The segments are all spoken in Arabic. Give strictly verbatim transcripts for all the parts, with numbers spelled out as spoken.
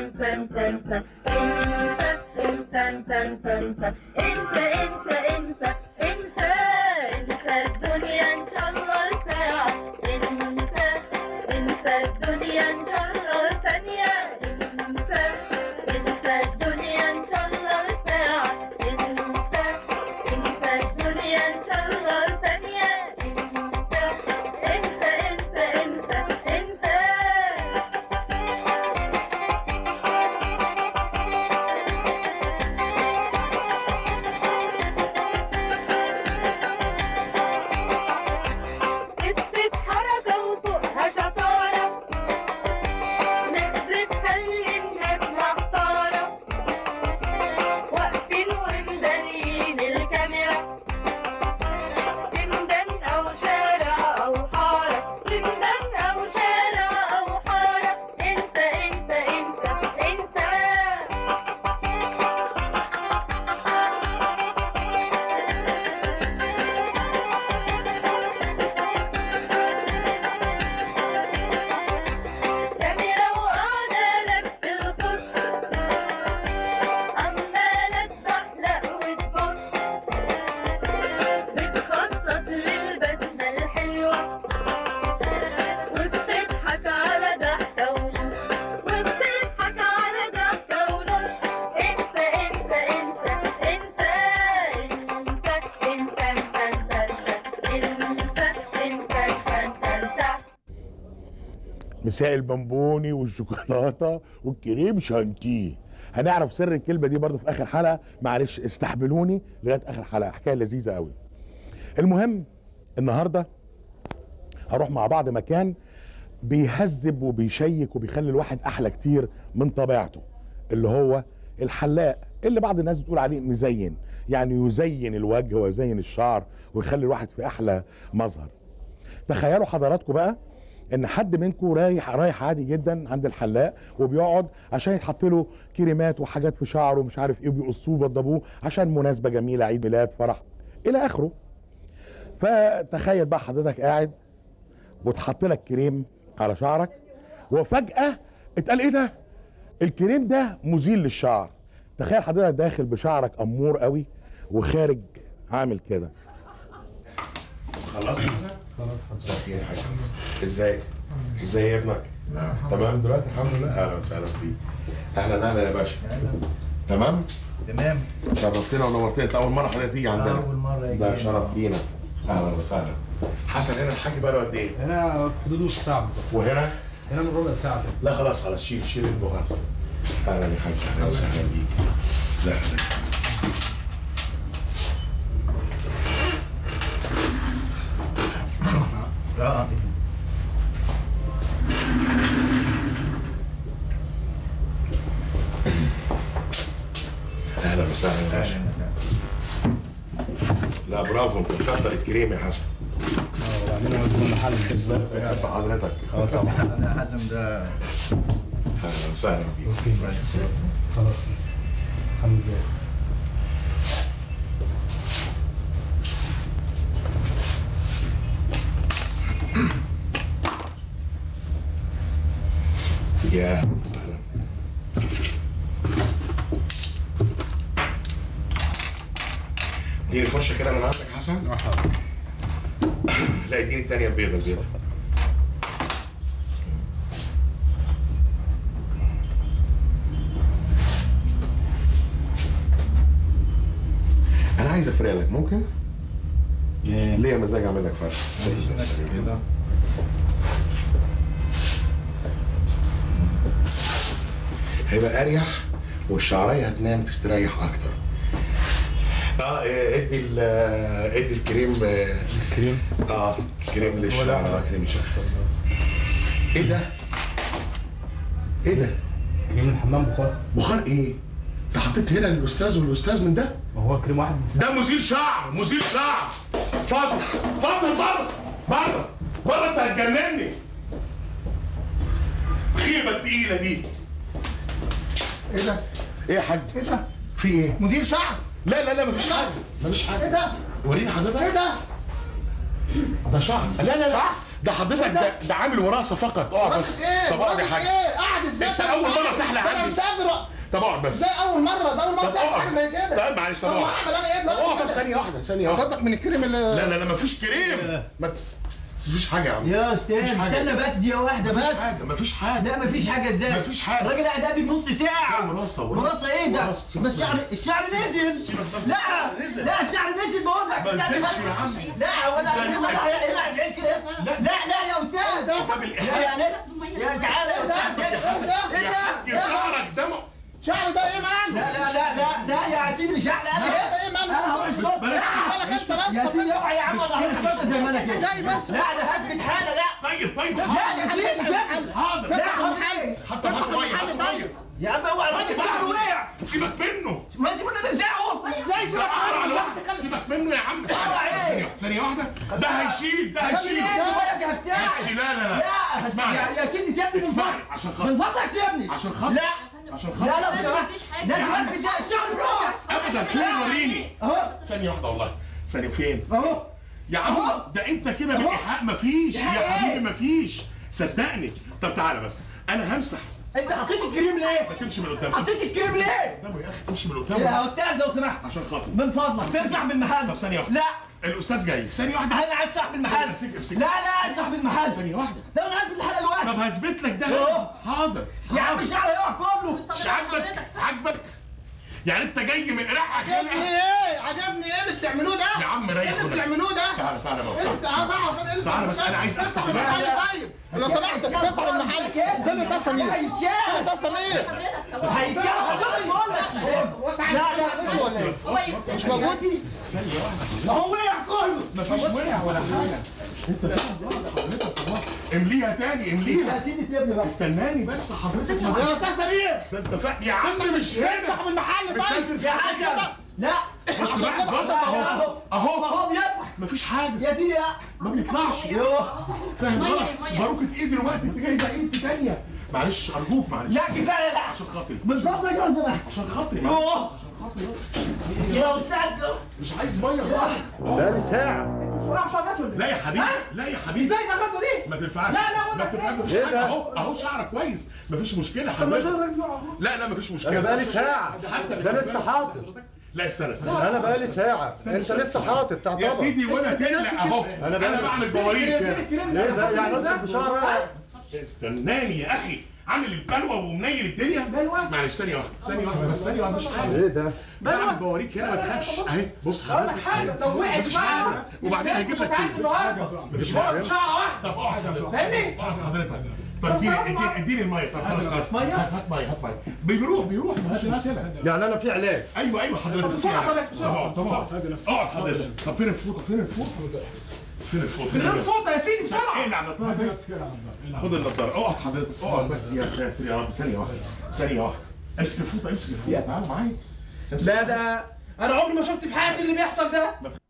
انسى انسى انسى انسى انسى انسى انسى انسى انسى انسى انسى الدنيا ان شاء الله ساعة، انسى انسى الدنيا ان شاء الله ثانية، انسى انسى الدنيا ان شاء الله ساعة، انسى انسى الدنيا ان شاء الله ثانية، انسى انسى انسى انسى انسى. قصة حركة وفوقها شطارة، ناس بتخلي الناس محتارة، واقفين ومدارين الكاميرا، زندان أو شارع أو حارة، زندان أو شارع أو حارة، انسى انسى انسى انسى. كاميرا وقاعدة لك في الخص، عمالة تزحلق وتبص، بتخطط للبسمة الحلوة، وبتضحك على ضحكة ونص، وبتضحك على ضحكة ونص، انسى انسى انسى انسى انسى انسى انسى انسى انسى انسى انسى. مساء البونبوني والشوكولاته والكريم شانتيه. هنعرف سر الكلمه دي برضه في اخر حلقه، معلش استحملوني لغايه اخر حلقه، حكايه لذيذه قوي. المهم النهارده هروح مع بعض مكان بيهذب وبيشيك وبيخلي الواحد احلى كتير من طبيعته، اللي هو الحلاق، اللي بعض الناس بتقول عليه مزين، يعني يزين الوجه ويزين الشعر ويخلي الواحد في احلى مظهر. تخيلوا حضراتكم بقى ان حد منكم رايح رايح عادي جدا عند الحلاق وبيقعد عشان يتحط له كريمات وحاجات في شعره ومش عارف ايه، وبيقصوه وبيضبوه عشان مناسبه جميله، عيد ميلاد، فرح الى اخره. فتخيل بقى حضرتك قاعد وتحط لك كريم على شعرك، وفجاه اتقال ايه ده؟ الكريم ده مزيل للشعر. تخيل حضرتك داخل بشعرك امور قوي وخارج عامل كده. خلاص خلاص مساء الخير يا حاج. ازيك؟ ازاي يا ابنك؟ تمام دلوقتي الحمد لله. اهلا وسهلا بيك. اهلا اهلا يا باشا. تمام؟ تمام. شرفتنا ونورتنا. انت اول مره حضرتك تيجي عندنا؟ اول مره يجي. ده شرف لينا. اهلا وسهلا. حسن هنا الحاج بقى له قد ايه؟ هنا حدود نص ساعة بالظبط. وهنا؟ هنا من ربع ساعة كده. لا خلاص خلاص شيل شيل البهار. اهلا يا حاج. اهلا وسهلا بيك. لا حضرتك. اه اهلا وسهلا يا باشا. لا برافو، انت مكتر الكريم يا حسن. اه وبعدين هو زبون محل. ازاي حضرتك؟ اه طبعا. انا حازم ده. اهلا وسهلا بيك. اوكي بس خلاص بس خمس دقايق. يا سهلا. اديني فرشه كده من عندك يا حسن. اه حاضر. لا اديني الثانيه البيضه البيضه. انا عايز افرق لك، ممكن؟ ليه مزاج اعمل لك فرق. كده. هيبقى اريح والشعريه هتنام تستريح اكتر. اه ادي ال ادي الكريم. الكريم؟ اه كريم للشعر. اه كريم للشعر. ايه ده؟ ايه ده؟ كريم الحمام بخار. بخار ايه؟ انت حطيت هنا الاستاذ والاستاذ من ده؟ ما هو كريم واحد بس. ده مزيل شعر، مزيل شعر. اتفضل اتفضل بره بره بره، انت هتجنني. الخيبه التقيله دي. ايه ده؟ ايه يا حاج؟ ايه ده؟ في ايه؟ مدير شعر. لا لا لا مفيش حاجه، مفيش حاجه. ايه ده؟ وريني حضرتك. ايه ده؟ ده شعر. لا لا لا ده حضرتك ده, ده عامل وراثه فقط. اقعد بس. ايه طب اقعد يا حاج. ايه قاعد ازاي؟ انت اول مره تحلق انا عندي. مسافر. طب اقعد بس. ازاي اول مره؟ ده اول مره تحصل حاجه زي كده. طيب معلش. طب طب اقعد. اعمل انا ايه طب اقعد. طب دلوقتي؟ ثانيه واحده ثانيه واحده. قصدك من الكريم اللي لا لا لا مفيش كريم. ما تفيش حاجه يا عم. يا استاذ استنى بس دقيقة واحدة بس. مفيش حاجه مفيش حاجه. لا مفيش حاجة ازاي؟ مفيش حاجة. الراجل قاعد قبلي بنص ساعة. لا وراثه وراثة ايه ده؟ وراثة. بس الشعر الشعر نزل. لا لا الشعر نزل بقول لك. ما استنى نزلش بس. يا عم. لا ولا يلعب العين كده. لا لا يا استاذ. طب يا الإيحاء. ناس يا تعالى يا استاذ. ايه ده؟ يا شعرك ده شعر ده ايه مان؟ لا لا لا لا لا يا سيدي شعر انا ايه مان؟ انا هروح الشرطة. بالك انت بس. يا سيدي اوعى يا عم انا هروح الشرطة زي ما انا كده. ازاي بس؟ لا انا هثبت حالة. لا طيب طيب لا يا سيدي فعلا. حاضر. لا فتح حاضر. المحل. حتى فتح حط ميه المحل حط طيب. ميه. يا عم اوعى الراجل شعره وقع. سيبك منه. ما سيبونا نزعه. ازاي سيبك سيبك منه؟ منه. سيبك منه يا عم. ايه؟ ثانية واحدة. ده هيشيل ده هيشيل. هتساعد. لا لا لا. لا اسمعني. يا يا سيدي سيبني من اسمعني فضلك. عشان خاطر. من فضلك سيبني. عشان خاطر. لا عشان لا خاطر. لا بصراحة. مفيش حاجة. لازم بس الشعر بروح. ابدا فين وريني. اهو ثانية واحدة والله. ثانية فين؟ اهو يا عم أهو. ده انت كده بالايحاء مفيش. يا إيحاء حبيبي إيه؟ مفيش. صدقني. طب تعالى بس. انا همسح. انت حطيت الكريم ليه؟ ما تمشي من قدام. حطيت الكريم ليه؟ قدامه يا اخي تمشي من قدامه. يا استاذ لو سمحت عشان خاطر. من فضلك تمسح بالمحل. طب ثانية واحدة. لا الاستاذ جاي. ثانية واحدة. انا عايز صاحب المحل. امسك امسك. لا لا عايز صاحب المحل. ثانية واحدة. ده انا عايز بالحلقة طب لوحدي. هثبت لك ده. أهو. حاضر. يا عم الشعر هيقع كله. مش عاجبك عاجبك يعني انت جاي من قرع عجبني خلقه. ايه؟ عجبني ايه اللي بتعملوه ده؟ يا عم ريح ايه اللي هنا. بتعملوه ده؟ تعالى تعالى ايه اللي بقى. عايز اعرف ايه اللي تعالى بس انا عايز افتح افتح المحل المحل. طيب. لو سمحت افتح المحل. فين الاستاذ سمير؟ فين الاستاذ سمير؟ هيتشعر بقول لك. لا لا ولا ايه؟ هو يفسد. مش موجود؟ ما هو وقع كله. مفيش وقع ولا حاجه. انت امليها تاني امليها. يا سيدي سيبني بس. استناني بس حضرتك. يا استاذ سمير ده انت فاهم يا عم مش هنا. صاحب المحل مش طيب. هنا. يا حسن لا بص بقى بص اهو اهو اهو بيطلع. مفيش حاجه يا سيدي لا ما بيطلعش. يوه فاهم مية، غلط. مية. باروكة ايه دلوقتي انت جايبه ايد تانيه. معلش ارجوك معلش. لا كفايه لا عشان خاطري. من فضلك يا سمحت. عشان خاطري معلش. يوه يا استاذ مش عايز ميه. بقالي ساعة. لا يا حبيبي لا يا حبيبي. ازاي دخلت دي؟ ما تنفعش. لا، لا، ولا ما تنفعش. مفيش إيه حاجه ده؟ اهو اهو شعرك كويس مفيش مشكله حضرتك. لا لا مفيش مشكله. أنا بقالي ساعة. حتى ده لسه حاطط. لا استنى استنى. أنا بقالي ساعة. أنت لسه حاطط يا تعتبر. سيدي وانا تقلق اهو. انا بقى- بعمل بواريك كده. إيه ده؟ يعني أنت بشارة. استناني يا اخي عامل البلوه ومنيل الدنيا. معلش ثانيه واحده ثانيه واحده بس ثانيه واحده مفيش حاجه. إيه ده؟ بعمل بواريك هنا ما تخافش اهي بص حضرتك. لو وقعت مفيش حاجه وبعدين هجيب لك تاني. مفيش حاجه. شعره واحده. طب اقعد حضرتك. فاهمني؟ اقعد حضرتك. طب اديني اديني اديني الميه. طب خلاص خلاص هات هات ميه هات ميه. بيروح بيروح مفيش مشكله. يعني أنا في علاج. ايوه ايوه حضرتك. بسرعة، بسرعة. طب اقعد طب اقعد حضرتك. طب فين الفوطه فين الفوطه فين الفوطه فين الفوطه يا سيدي بسرعه؟ ايه اللي على النضاره دي؟ خد النضاره اقعد حضرتك اقعد بس يا ساتر يا رب ثانيه واحده ثانيه واحده امسك الفوطه امسك الفوطه تعال معايا. لا ده انا عمري ما شفت في حياتي اللي بيحصل ده.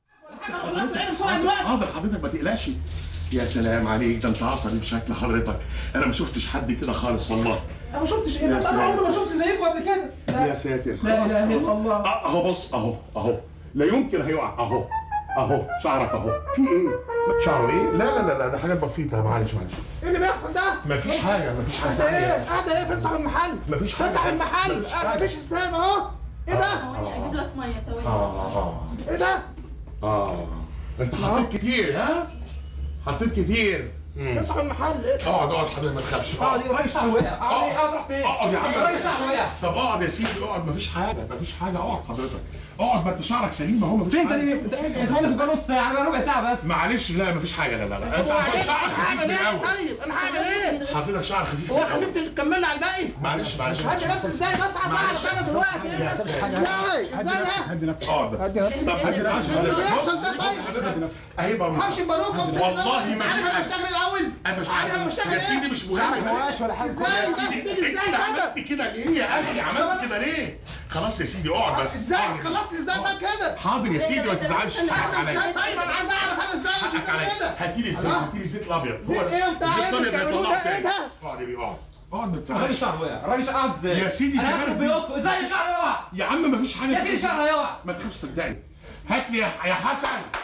خلاص عيني بسرعه دلوقتي. حاضر حضرتك ما تقلقش. يا سلام عليك ده انت عصبي بشكل حضرتك. انا ما شفتش حد كده خالص والله. انا ما شفتش ايه يا بس انا سلام. عمري ما شفت زيكم قبل كده. يا ساتر لا خلاص إله إلا خلاص. الله. آه، اهو بص اهو اهو لا يمكن هيقع اهو اهو شعرك اهو في ايه؟ شعره ايه؟ لا لا لا لا ده حاجات بسيطه معلش معلش. ايه اللي بيحصل ده؟ مفيش حاجه مفيش حاجه. قاعده ايه؟ قاعده ايه؟ فين صاحب المحل؟ مفيش حاجه. فين صاحب المحل؟ مفيش آه، حاجة. مفيش استهانه اهو. ايه ده؟ ثواني اجيب لك ميه ثواني. اه اه ايه ده؟ اه انت حطيت كتير ها؟ حطيت كتير. فين صاحب المحل؟ ايه؟ اقعد اقعد حضرتك ما تخافش. اقعد ايه راجل شعره وقع. اقعد ايه اروح فين؟ اقعد يا عم. راجل شعره وقع. طب اقعد يا سيدي اقعد مفيش حاجه مفيش حاجه اقعد حضرتك. اقعد ما انت شعرك سليم اهو مفيش فين حاجة. سليم؟ انت انت مالك بقى نص ساعه بقى ربع ساعه بس. معلش لا مفيش حاجه لا لا لا انت عشان شعرك خفيف هعمل من ايه الاول. طيب؟ انا هعمل ايه؟ حضرتك شعرك خفيف من هو الاول. حبيبتي تكمل على الباقي؟ معلش معلش هدي نفسي ازاي بس عايز اعرف انا دلوقتي ايه بس؟ ازاي؟ ازاي ده؟ اقعد بس. طب هدي نفسك. اللي بص بيحصل ده بص طيب؟ حضرتك اهي بقى همشي باروكه والله ما عارف في انا حاجه. بشتغل الاول؟ انا مش عارف انا بشتغل يا ايه؟ سيدي مش مهم. ولا حاجه ازاي بس تيجي ازاي انت كده؟ عملت كده ليه يا اخي عملت كده ليه؟ خلاص يا سيدي اقعد بس. ازاي خلصت ازاي بقى كده؟ حاضر يا سيدي ما تزعلش حقك انا ازاي عليا. طيب انا عايز اعرف انا ازاي مش حقك عليا. كده؟ هاتي لي الزيت هاتي لي الزيت الابيض. زيت ايه وبتاع ايه الزيت الابيض بتعملوه هيطلعه ده؟ ايه تاني. ده؟ اقعد يا بيه اقعد اقعد ما الراجل تزعلش. شعره وقع. الراجل شعره قاعد ازاي؟ يا سيدي انا انت هاخد مالك؟ بيوتكم ازاي شعره يقع؟ يا عم مفيش حاجه. يا سيدي شعره هيقع. ما تخافش صدقني. هات لي يا يا حسن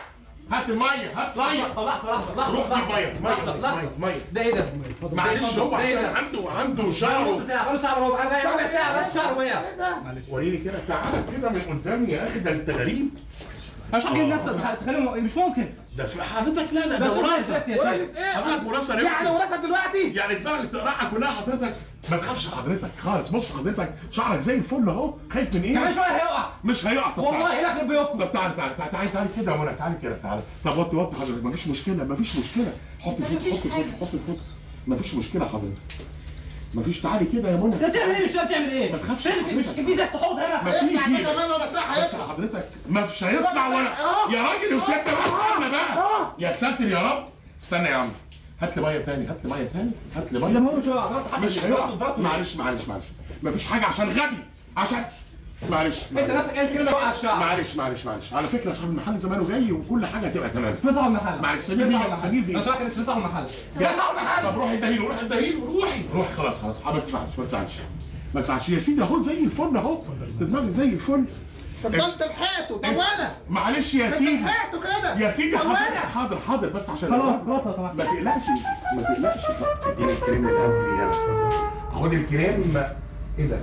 هات الميه هات ميه. لحظه لحظه لحظه روح جيب ميه لحظه ميه لحظه ميه. ده ايه ده؟ معلش هو عشان عنده عنده شعره. نص ساعه بقاله شهر ربع ربع ساعه بس شهر ميه. وريني كده تعالى كده من قدامي يا اخي، ده انت غريب. انا مش هجيب الناس تخليهم مش ممكن. ده في حضرتك لا لا بس ده وراثه. وراثه ايه؟ حضرتك وراثه يعني وراثه دلوقتي؟ يعني دماغك تقرعها كلها حضرتك. ما تخافش حضرتك خالص. بص حضرتك شعرك زي الفل اهو. خايف من ايه؟ كمان شويه هيقع. مش هيقع. طب والله يخرب بيوتكم. طب تعالى تعالى تعالى تعالى تعالى كده وانا تعالى كده تعالى. طب وطي وطي حضرتك مفيش مشكله مفيش مشكله. حط الفوط حط الفوط حط الفوط. مفيش مشكله حضرتك. مفيش. تعالي كده يا منى. انت بتعمل ايه؟ مش فاهم بتعمل ايه؟ ما تخافش. مش في زي تحوط هنا. ما في في يعني كمان ولا صح بس حضرتك مش هيطلع ولا يا راجل. يا ساتر بقى بقى يا ساتر يا رب. استنى يا عم. هات لي ميه تاني هات لي ميه تاني هات لي ميه. لا مش هيقع. مش هيقع. معلش معلش معلش. مفيش حاجه عشان غبي عشان معلش. انت نفسك قال كده وقع الشعر. معلش معلش معلش. على فكره صاحب المحل زمانه جاي وكل حاجه هتبقى تمام. في صاحب المحل. معلش سمير دي سمير دي. انا فاكر اسمه صاحب المحل. في صاحب المحل. طب روحي ادهيله روحي ادهيله روحي روحي خلاص خلاص. ما تزعلش ما تزعلش ما تزعلش يا سيدي. اهو زي الفل اهو. دماغك زي الفل. طب ده انت لحقته. طب وانا معلش يا سيدي لحقته كده يا سيدي. طب حاضر وانا حاضر حاضر بس عشان خلاص خلاص لو سمحت. ما تقلقش ما تقلقش. اديني الكريم اللي عندي هنا. خد الكريم. ايه ده؟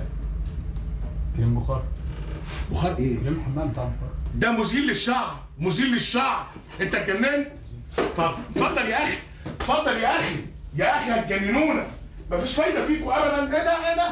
كريم بخار. بخار ايه؟ كريم حمام بتاع بخار. ده مزيل للشعر مزيل للشعر. انت اتجننت؟ اتفضل اتفضل يا اخي اتفضل يا اخي يا اخي هتجننونا. مفيش فايده فيكم ابدا. ايه ده ايه ده؟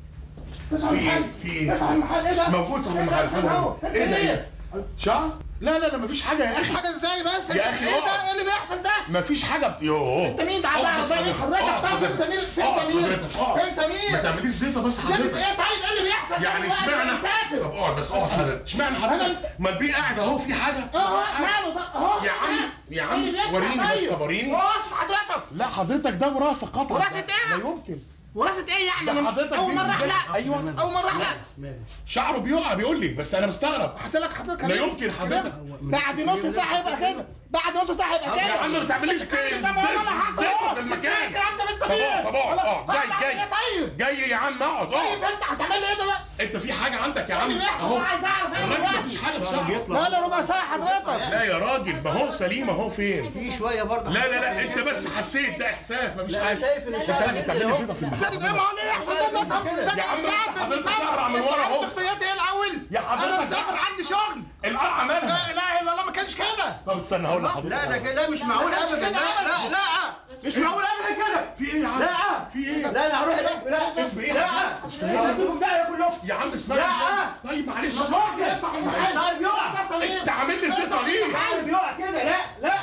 في ايه؟ في ايه؟ صاحب المحل ايه ده؟ موجود صاحب المحل. ايه ده؟ ايه؟ شعر؟ لا لا لا مفيش حاجه يا اخي. حاجه ازاي بس؟ يا أخي ايه ده؟ اقعد. ايه اللي بيحصل ده؟ مفيش حاجه بت... يوه انت مين؟ تعالى اقعد بس فين حضرتك؟ طب فين سمير؟ فين اقعد سمير؟ حضرتك، اقعد. فين سمير؟ ما تعمليش زيطه بس زيت حضرتك. ايه طيب؟ ايه اللي بيحصل؟ يعني دلوقتي؟ اشمعنى؟ انا مسافر. طب اقعد بس اقعد حضرتك. اشمعنى حضرتك؟ ما البيه قاعد اهو في حاجه. اهو ماله ده؟ اهو يا عم يا عم اللي بيحصل وريني بس. طيب. طب وريني. وراثة حضرتك. لا حضرتك ده وراثه قطع. وراثة ايه؟ لا يمكن. وراثة ايه يعني؟ ده من- حضرتك اول دي مرة إزاي؟ احلق. ايوه اول مرة احلق. شعره بيقع بيقول لي بس انا مستغرب. قلت لك حضرتك لا يمكن حضرتك. بعد نص ساعة يبقى كده. بعد نص ساعة يبقى كده. يا عم ما تعمليش كده زيطه في المكان. الكلام ده من طب سمير. اقعد طب اقعد اقعد جاي جاي طيب جاي يا عم اقعد طيب اقعد. انت هتعمل لي ايه دلوقتي؟ انت في حاجه عندك يا عم اللي بيحصل اهو. عايز اعرف ايه الراجل دلوقتي؟ مفيش حاجه في شعره. لا لا ربع ساعة حضرتك. لا يا راجل ما هو سليم اهو. فين؟ في شويه برضه. لا لا لا انت بس حسيت ده احساس مفيش انا حاجه. شايف ان انت لازم تعمل لي زيطه في المكان. زادت ايه؟ ما هو اللي يحصل ده اللي افهم يا عم حضرتك اقرع من ورا اهو. شخصيتي ايه الاول؟ يا حضرتك انا مسافر عندي شغل. القرعه مالها؟ لا اله الا الله ما كانش كده. طب استنى هقول لحضرتك. لا ده كده مش معقول ابدا. لا لا لا مش معقول ابدا كده. في ايه يا عم؟ لا في ايه؟ لا انا هروح الاسم. لا اسم ايه؟ لا مش فاهم. انتوا ده كلهم. يا عم اسمعني. لا. طيب معلش. الشعر بيقع. انت عامل لي زيطه ليه؟ الشعر بيقع كده. لا لا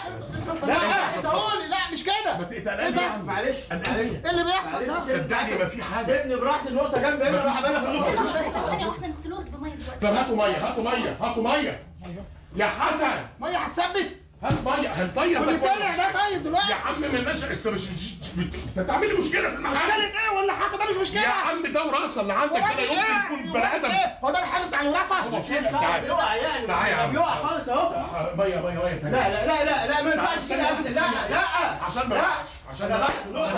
لا انت قول لا مش كده. ما تقلقنيش يا عم. معلش معلش. ايه اللي بيحصل ده؟ صدقني ما في حاجه. سيبني براحتي النقطه جنبي هنا راح اعملها في النقطه. ثانية واحدة نغسلوها بمية دلوقتي. طب هاتوا ميه هاتوا ميه هاتوا ميه. يا حسن ميه هتثبت. هات ميه هنطير واللي ده طالع كله. ده طيب دلوقتي. يا عم مالناش لسه مش انت تعمل لي مشكله في المحل. مشكلة ايه ولا حاجة ده مش مشكلة. يا عم ده وراثه اللي عندك وراثة كده يمكن ايه؟ يكون بني وراثة ادم. ايه؟ هو ده الحل بتاع الوراثة؟ هو فين؟ الشعر تعال بيقع يعني. تعال يا عم. بيقع خالص اهو. ميه ميه ميه تاني. لا لا لا لا لا ما ينفعش كده ابدا. لا لا عشان ما لا عشان لا ما لا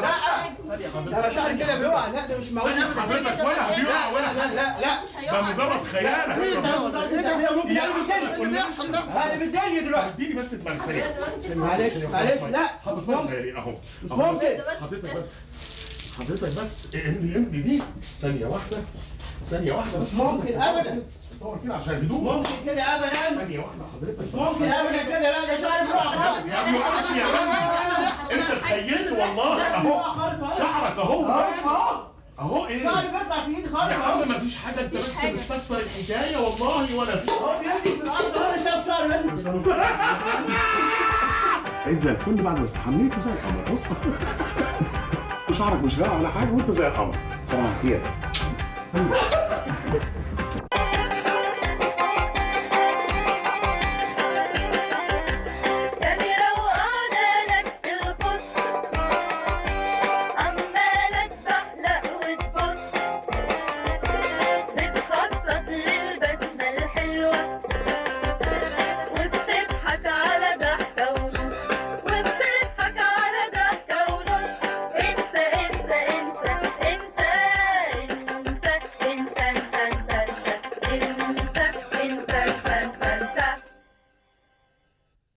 لا ده شعر كده بيقع. لا ده مش معقول ثانية ابدا. حضرتك ولا بيقع لا ولا لا لا لا مش ده هيقع. مجرد خيانه. ايه ده؟ ايه ده؟ ممكن يا يعمل عم كده. اللي بيحصل ده؟ انا متضايق دلوقتي. اديني بس دماغ سريع. معلش معلش لا حضرتك بس غيري اهو. مش أهو. ممكن. حضرتك بس حضرتك بس املي املي دي ثانية واحدة ثانية واحدة بس. مش ممكن ابدا. دور كده عشان هدوء. ممكن كده ابدا. ثانية واحدة حضرتك. ممكن ابدا كده. لا ده شعر بيقع خالص. يا ابني معلش يا راجل انت تخيلت والله اهو شعرك اهو اهو اهو ايه شعري بيطلع في ايدي خالص. يا عم مفيش حاجة انت بس مستكتر الحكاية والله ولا في. هو بيمشي في الارض. انا شايف شعري لازم. بقيت زي الفل بعد ما استحميت وزي القمر. بص شعرك مش غاية على حاجة وانت زي القمر. صباح الخير.